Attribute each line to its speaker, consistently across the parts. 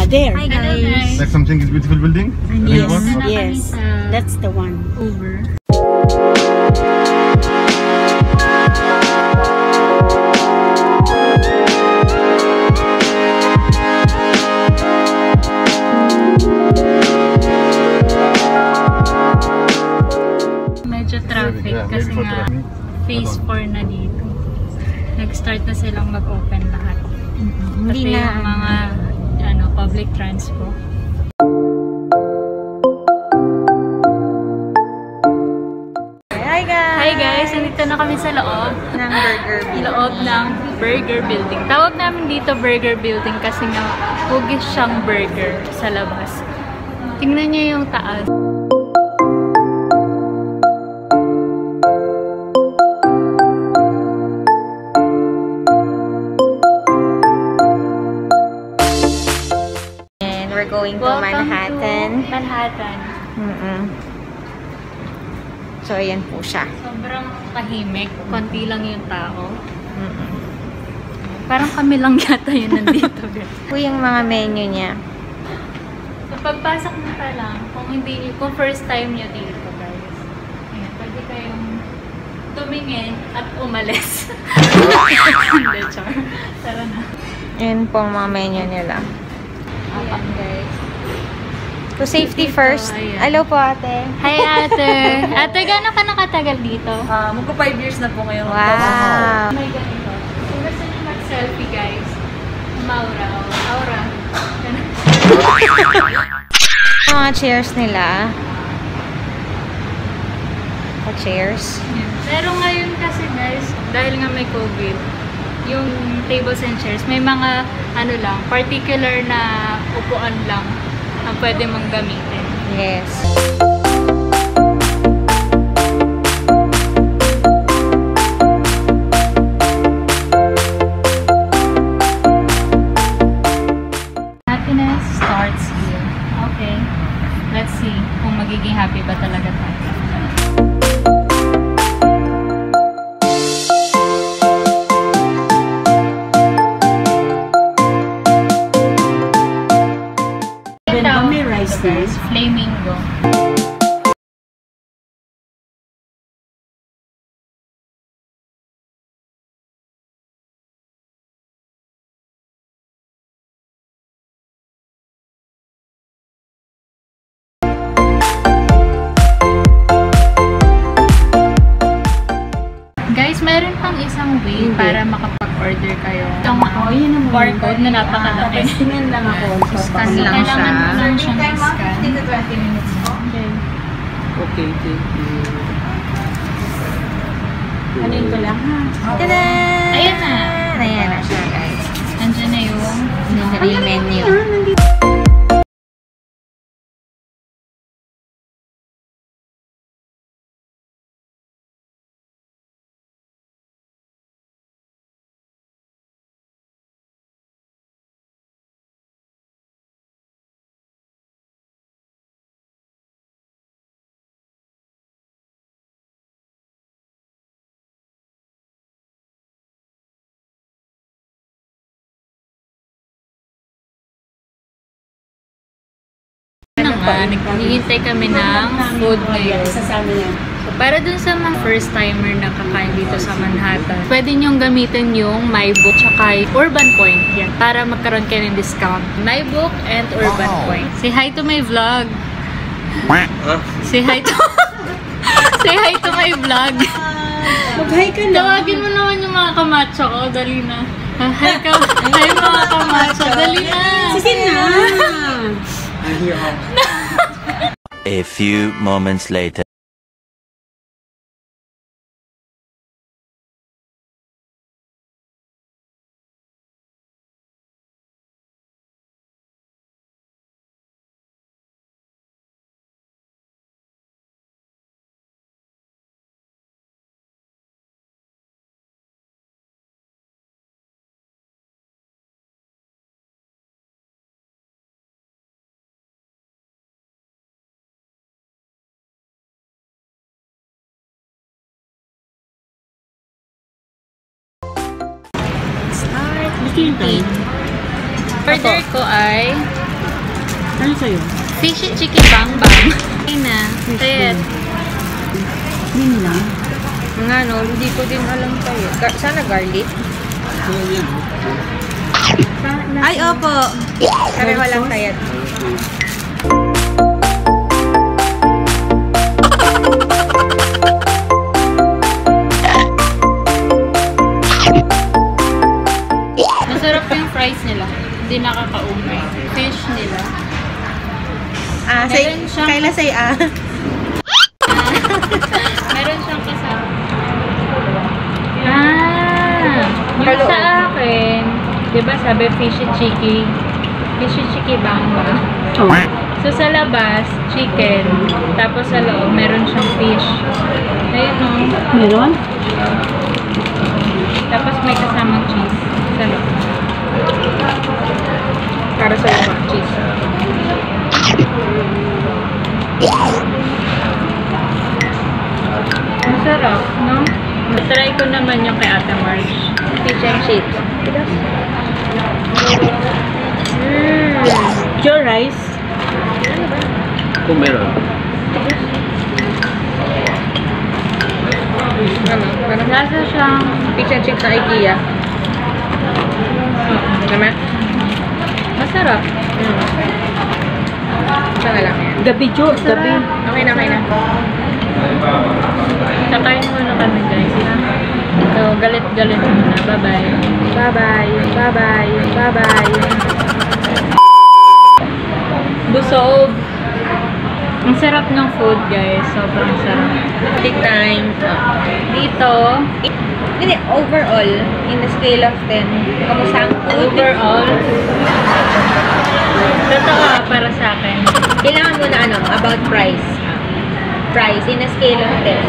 Speaker 1: there.
Speaker 2: Hi guys.
Speaker 3: Like something is beautiful building?
Speaker 1: Yes,
Speaker 3: Okay.
Speaker 1: yes. That's the one.
Speaker 2: Over. Medyo traffic kasi nga phase 4 na dito. Nag-start na silang mag-open lahat. Pati yung mga public transport.
Speaker 4: Hi guys!
Speaker 2: Hi guys! Nandito na kami sa loob
Speaker 4: ng burger building.
Speaker 2: Loob ng burger building. Tawag namin dito burger building kasi nga hugis siyang burger sa labas. Tingnan niyo yung taas.
Speaker 4: We're going to Manhattan.
Speaker 2: Manhattan.
Speaker 4: So, ayan po siya.
Speaker 2: Sobrang tahimik. Konti lang yung tao. Parang kami lang yata yun nandito.
Speaker 4: Ito yung mga menu niya.
Speaker 2: So, pagpasok mo pa lang, kung first time nyo dito, guys, ayan, pwede kayong tumingin at umalis. Hindi, char. Tara na.
Speaker 4: Ayan po ang mga menu nila.
Speaker 2: Ayan, guys.
Speaker 4: So, safety first.
Speaker 2: Ayan.
Speaker 4: Hello po, ate.
Speaker 2: Hi, ate. Ate, gano'n ka nakatagal dito?
Speaker 5: Magpa 5 years na po ngayon.
Speaker 4: Wow.
Speaker 2: May ganito. Kung gusto nyo mag-selfie, guys, Aura.
Speaker 4: Mga chairs nila. Chairs.
Speaker 2: Pero ngayon kasi, guys, dahil nga may COVID, yung tables and chairs, may mga particular na upuan lang ang pwede mong gamitin.
Speaker 4: Yes.
Speaker 2: Happiness starts here. Okay. Let's see kung magiging happy ba talaga tayo. Guys, flamingo. Guys, meron pang isang way para makapag-order kayo. Itong barcode na napakalaki.
Speaker 1: Tingnan lang ako.
Speaker 4: Scan lang siya.
Speaker 2: Kailangan mo lang siyang i-scan.
Speaker 5: Okay, thank you.
Speaker 1: Anin ko lang ha.
Speaker 4: Tada!
Speaker 2: Ayan na.
Speaker 4: Ayan na siya, guys.
Speaker 2: Nandiyan na yung
Speaker 4: Menu.
Speaker 2: Naghihintay kami ng food ngayon. So, para dun sa mga first timer na kakain dito sa Manhattan, pwede nyong gamitin yung MyBook tsaka Urban Point yan para magkaroon kayo ng discount. MyBook and Urban Point. Say hi to my vlog. Say hi to Say hi to my vlog.
Speaker 1: Mag-hi ka na.
Speaker 2: Tawagin mo naman yung mga kamacho ko. Dali na. Hi mga kamacho. Dali na.
Speaker 1: Sige na.
Speaker 6: A few moments later.
Speaker 2: Order ko ay
Speaker 1: Ano sa'yo?
Speaker 2: Fishy chicken bang bang. Ay na. Tayet.
Speaker 1: Yun lang.
Speaker 4: Nga no, hindi ko din alam tayo. Sana garlic? Ay, opo. Pareho lang tayat.
Speaker 2: Masarap yung fries nila. Hindi nakakaumay. Fish nila.
Speaker 4: Say,
Speaker 2: Meron siyang-
Speaker 4: Kayla say
Speaker 2: Meron siyang kasama. Yung sa akin, di ba sabi fishy chicky bang ba?
Speaker 1: Oh.
Speaker 2: So sa labas, chicken. Tapos sa loob, meron siyang fish. Ayun o.
Speaker 1: Meron?
Speaker 2: Tapos may kasamang cheese sa loob. Para sa loob, cheese. Masarap, no? Try ko naman yung kay Ate Marge.
Speaker 4: fish and chips.
Speaker 1: Your rice?
Speaker 5: Kung meron.
Speaker 4: Parang
Speaker 2: Lasa siyang
Speaker 4: fish and chips sa IKEA. Naman?
Speaker 2: masarap.
Speaker 4: Sana lang yan.
Speaker 1: Gabi, Jo. Gabi.
Speaker 4: Okay na, okay na.
Speaker 2: Kakain muna kami, guys. Ha? So, galit-galit muna. Bye-bye.
Speaker 4: Bye-bye. Bye-bye. Bye-bye.
Speaker 2: Busog. Ang sarap ng food, guys. Sobrang sarap.
Speaker 4: Big time.
Speaker 2: Dito,
Speaker 4: Hindi, overall, in the scale of 10, kamusta ang food?
Speaker 2: overall, totoo para sa akin.
Speaker 4: Kailangan mo na about price. Price, in a scale of 10,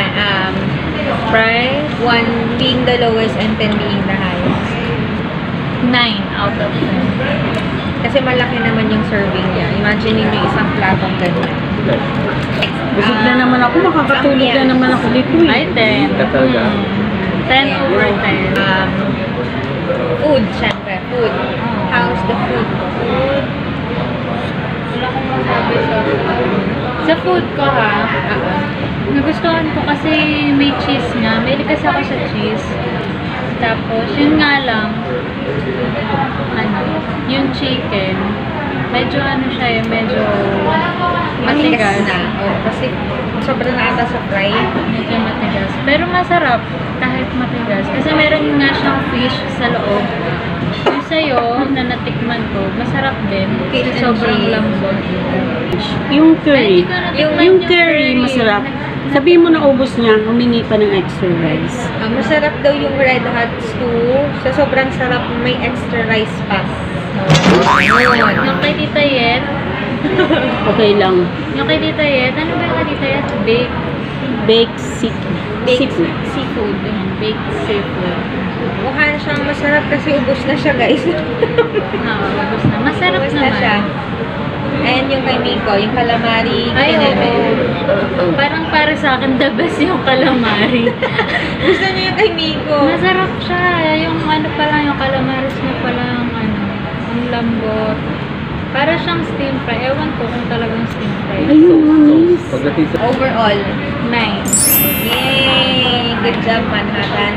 Speaker 2: Price,
Speaker 4: 1 being the lowest and 10 being the highest.
Speaker 2: 9 out of 10.
Speaker 4: Kasi malaki naman yung serving niya. Imagine niyo isang platong ganyan.
Speaker 1: Busog na naman ako. Makakatulog na naman ako dito eh.
Speaker 2: Ay, 10.
Speaker 5: Talaga?
Speaker 2: 10 over 10.
Speaker 4: Food, syempre. Food. How's the food?
Speaker 2: Wala akong masabi sa food. Sa food ko, ha? Nagustuhan ko kasi may cheese nga. May kasi ako sa cheese. Tapos, yun nga lang, yung chicken, medyo siya medyo
Speaker 4: Matigas
Speaker 2: matigas.
Speaker 4: na. Kasi sobrang na ata sa fry.
Speaker 2: Medyo matigas. Pero masarap kahit matigas. Kasi meron nga siyang fish sa loob. Yung sa'yo, na natikman ko, masarap din. Kasi sobrang lambot.
Speaker 1: Yung curry.
Speaker 2: Ay, hindi ko natikman
Speaker 1: Yung curry, masarap. Sabihin mo na ubos niya, humingi pa ng extra rice.
Speaker 4: Masarap daw yung red hot stew. Sa sobrang sarap, may extra rice pa.
Speaker 2: Yung kay Tita Yet,
Speaker 1: Okay lang.
Speaker 2: yung kay Tita Yet, ano ba yung kay Tita Yet?
Speaker 1: Baked seafood.
Speaker 2: Seafood. Baked seafood.
Speaker 4: Mukha siyang masarap kasi ubos na siya, guys.
Speaker 2: Oo, ubos na. Masarap
Speaker 4: Ubos na
Speaker 2: naman.
Speaker 4: siya. And yung kay Miko, yung calamari.
Speaker 2: Ay,
Speaker 4: kineme.
Speaker 2: oo. Parang para sa akin, the best yung calamari.
Speaker 4: Gusto niyo yung kay Miko.
Speaker 2: Masarap siya. Yung pa lang, yung calamaris niya pa lang, ang lambot. Para siyang steam fry. Ewan ko kung talagang steam fry.
Speaker 1: Ayun, miss.
Speaker 5: Pagdating sa...
Speaker 4: Overall.
Speaker 2: 9.
Speaker 4: Yay! Good job, Manhattan.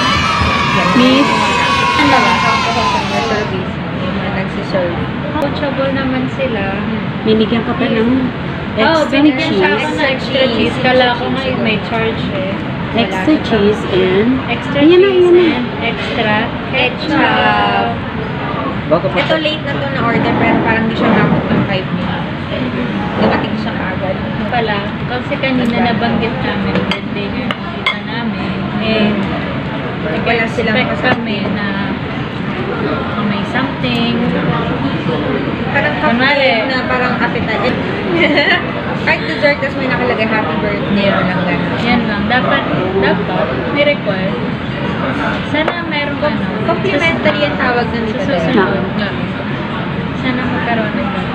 Speaker 1: Miss.
Speaker 4: Ano ba? Customer service. Yung mga nagsiserve.
Speaker 2: Coachable naman sila.
Speaker 1: Binigyan ka pa ng
Speaker 2: Oh,
Speaker 1: extra
Speaker 2: binigyan siya ako
Speaker 1: cheese.
Speaker 2: ng extra cheese. Kala ko nga yung may charge eh.
Speaker 1: Extra cheese and...
Speaker 2: Extra
Speaker 1: Ayan na,
Speaker 2: cheese
Speaker 1: ayan na.
Speaker 2: and extra ketchup.
Speaker 4: Ketchup.
Speaker 5: Baka pa...
Speaker 4: Ito late na to na order pero parang di siya nakot ng 5 minutes. Dumating siya kaagad.
Speaker 2: Pala, kasi kanina nabanggit namin birthday nga yung kita namin. Eh,
Speaker 4: Wala silang
Speaker 2: expect kami na may something.
Speaker 4: Parang
Speaker 2: Kunwari.
Speaker 4: cupcake na parang appetizer. Kahit dessert, tapos may nakalagay happy birthday o lang gano'n.
Speaker 2: Yan lang. Dapat, may request. Sana meron
Speaker 4: Complimentary ang tawag ng
Speaker 2: sa
Speaker 4: dito.
Speaker 2: susunod. Sana magkaroon ng gano'n.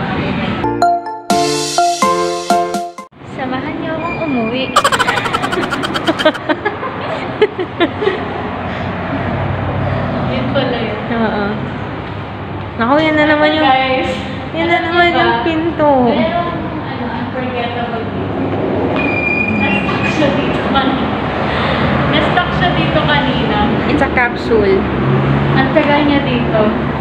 Speaker 2: Samahan niyo akong umuwi. Yun pala yun.
Speaker 4: Oo. Naku, yan na naman yung...
Speaker 2: Guys,
Speaker 4: Yan na naman yung capsule.
Speaker 2: Ang tagal niya dito.